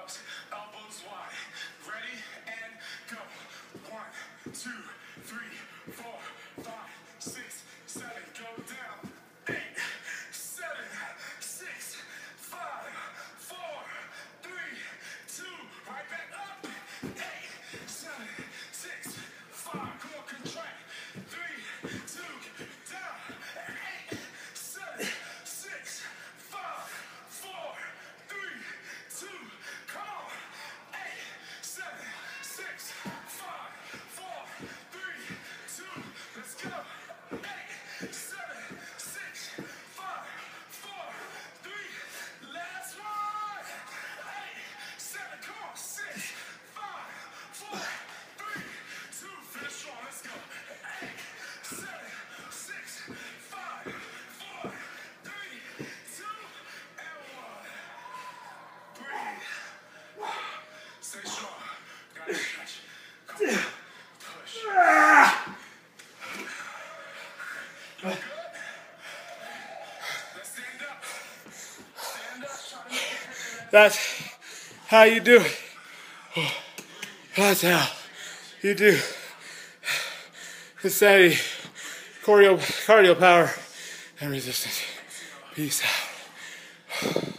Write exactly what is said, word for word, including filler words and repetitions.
push-ups, elbows wide. Ready and go. One, two, three, four, five, six, seven. Go down. Eight, seven, six, five, four, three, two. Right back up. Eight, seven, six, five. Come on, contract. Three, two, down. Eight, seven, six, five, four, three, two. Come on. Eight, seven, six, five, four, three, two. Let's go. Eight, seven, six, five, four, three. Last one. Eight, seven. Come on. Six, five, four, three, two. Finish strong. Let's go. Eight, seven, six, five, four, three, two, and one. Breathe. Stay strong. Gotta stretch. Come on. Push. You good? Let's stand up. Stand up. Try to make it quicker. That's how you do it. That's how you do insanity, cardio, cardio power, and resistance. Peace out.